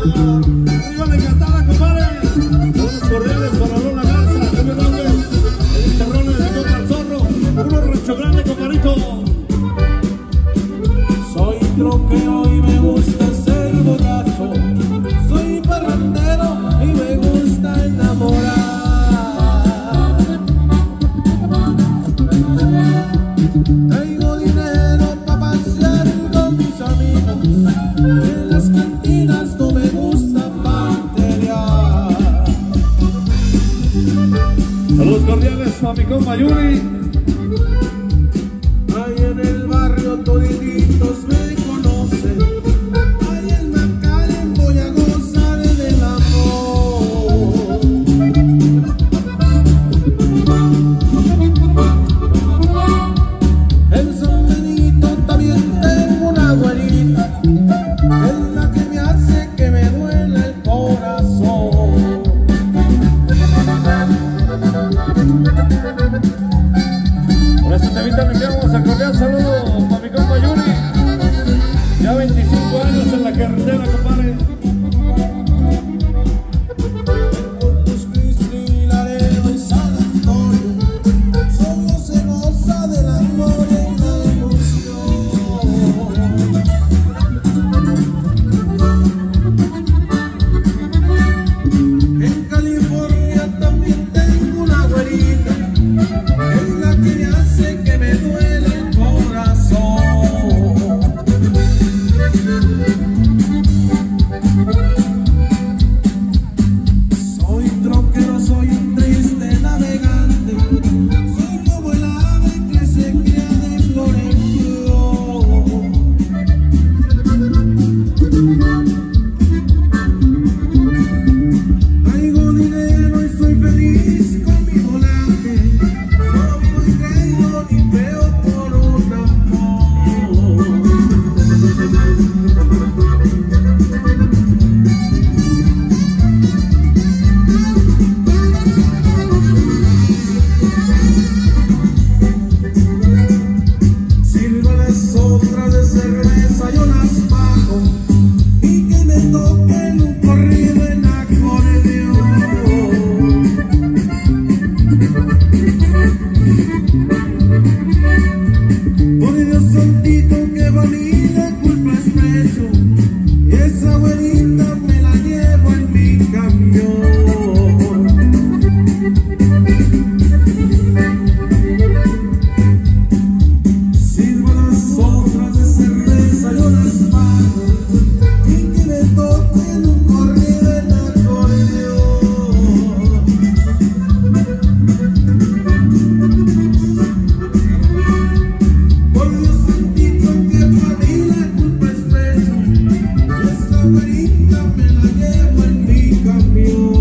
Arriba le cantaba, compadre. Unos cordiales para Lola Garza, Julio López, el terrón de Copa al Zorro, uno Rancho Grande, compadrito. Soy troquero y me gusta ser borracho, soy parrandero y me gusta enamorar. Traigo dinero para pasear con mis amigos, en las cantinas no me gusta pantelear. Saludos cordiales para mi compa Yuri. Ahí en el barrio toditos me conocen, ahí en McAllen voy a gozar del amor. En San Benito también tengo una güerita, es la que me hace que me duela el corazón. Por eso te invito a enviamos a cordial saludo para mi compa Yuri. Ya 25 años en la carretera, compadre. Corpus Christi, Laredo y San Antonio, solo se goza del amor y la ilusión. En California también tengo una güerita, es la que me hace que me duele el corazón. Soy troquero, soy un triste navegante, soy como el ave que se cría de flor en flor. Traigo dinero y soy feliz con mi volante, no vivo y creo ni veo por un amor. Sirvo las otras de cerveza, yo las bajo y que me toquen un corrido en acordeón. Por Dios santito que pa' mí la culpa es pecho, y esa güerita me la llevo en mi camión. Sirvo las otras de cerveza, yo las bajo y que me toquen un corrido en acordeón. Por Dios santito que pa' mí la culpa es pecho, y esa güerita me la llevo en mi camión.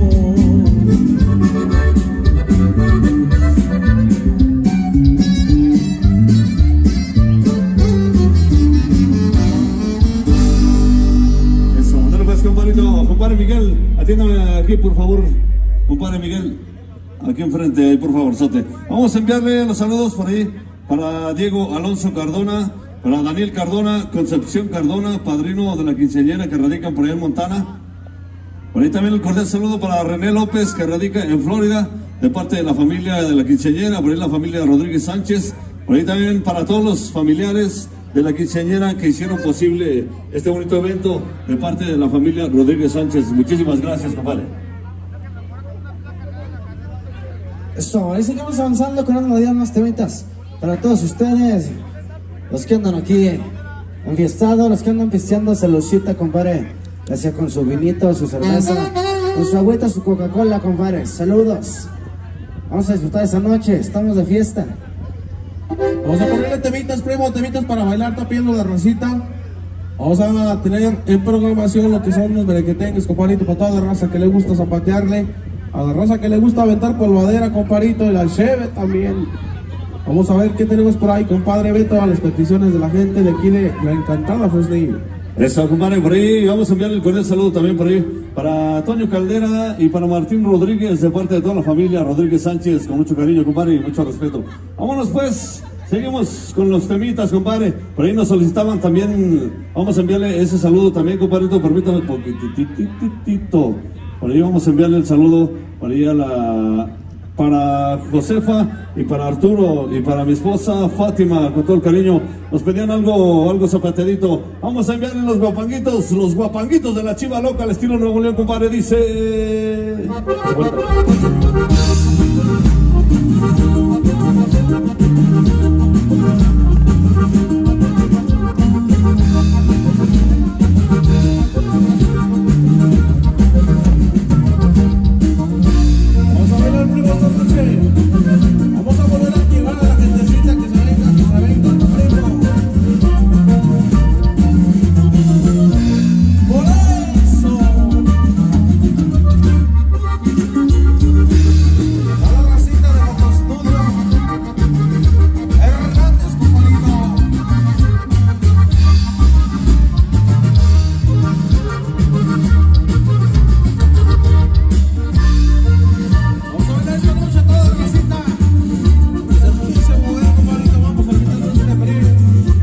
Eso, dale pues, compadrito. Compadre Miguel, atiéndame aquí, por favor. Compadre Miguel, aquí enfrente, ahí, por favor, sote. Vamos a enviarle los saludos por ahí para Diego Alonso Cardona, para Daniel Cardona, Concepción Cardona, padrino de la quinceañera que radican por allá en Montana. Por ahí también el cordial saludo para René López, que radica en Florida, de parte de la familia de la quinceañera, por ahí la familia de Rodríguez Sánchez. Por ahí también para todos los familiares de la quinceañera que hicieron posible este bonito evento, de parte de la familia Rodríguez Sánchez. Muchísimas gracias, compadre. Eso, ahí seguimos avanzando con unas temitas para todos ustedes, los que andan aquí enfiestados, los que andan pisteando saludcita, compadre, ya sea con su vinito, su cerveza, con su agüita, su Coca-Cola, compadre. Saludos, vamos a disfrutar esa noche, estamos de fiesta. Vamos a ponerle temitas, primo, temitas para bailar, está pidiendo la racita. Vamos a tener en programación lo que son los merequetengues, compadrito, para toda la raza que le gusta zapatearle, a la raza que le gusta aventar polvadera, compadrito, y la cheve también. Vamos a ver qué tenemos por ahí, compadre Beto, a las peticiones de la gente de aquí de La Encantada Fresnillo. Eso, compadre, por ahí vamos a enviarle el cordial saludo también por ahí para Toño Caldera y para Martín Rodríguez, de parte de toda la familia Rodríguez Sánchez, con mucho cariño, compadre, y mucho respeto. Vámonos pues Seguimos con los temitas, compadre. Por ahí nos solicitaban también. Vamos a enviarle ese saludo también, compadrito. Permítame un poquitito. Por ahí vamos a enviarle el saludo. Por ahí para Josefa y para Arturo y para mi esposa Fátima, con todo el cariño. Nos pedían algo zapaterito. Vamos a enviarle los guapanguitos de la Chiva Loca al estilo Nuevo León, compadre. Dice. Vamos a volver a activar a la gentecita que se venga, primo. Por eso. A la racita de Bajo Estudio. Hernández, compadrito. Vamos a bailar esta noche toda la racita. Se mover, compadrito. Vamos a quitarnos de frío.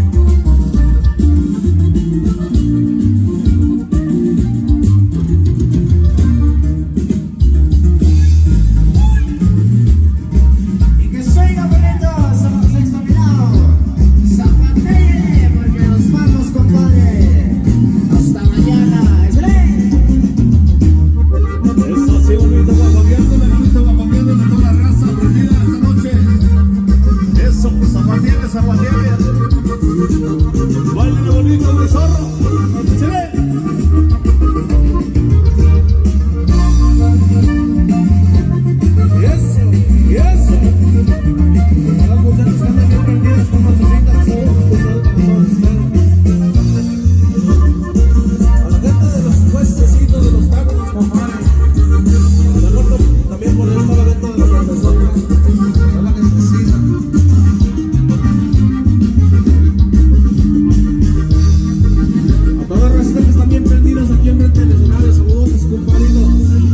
Y que suena bonito, somos exterminados. Zapatele, porque nos vamos, compadre. Hasta mañana. ¡Excelente! Eso sí, bonito, guapangueando de toda la raza prendida esta noche. Eso, zapatiele. Baile bonito, mi zorro. ¡Se ve! Y eso. A las muchachas que andan bien prendidas con nuestras citas, un saludo para todos ustedes. A la gente de los puestecitos de los tacos, compadre. A la norte también por el evento de los profesores. A la gentecita. A todas las racitas que están bien prendidas aquí en frente del escenario, saludos, compadritos.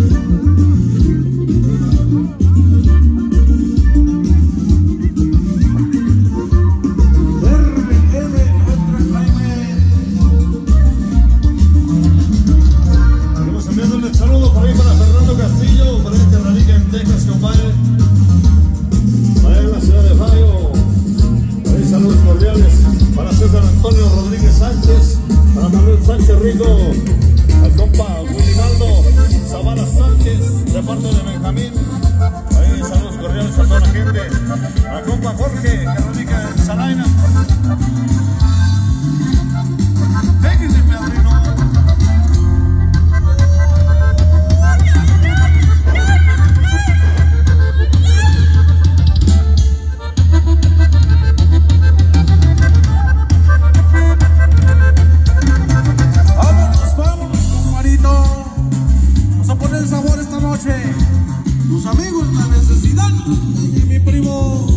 Seguimos enviándole el saludo por ahí para Fernando Castillo, por ahí que radica en Texas, compadre. Para en la ciudad de Ohio. Por ahí saludos cordiales para César Antonio Rodríguez Sánchez, para Manuel Sánchez Rico, al compa Willinaldo Zavala Sánchez, de parte de Benjamín. Ahí saludos cordiales a toda la gente. Al compa Jorge, que radica en Salaina. Déjense, padrino. Vámonos, compadrito. Vamos a poner sabor esta noche. Tus amigos, la necesidad de mi primo.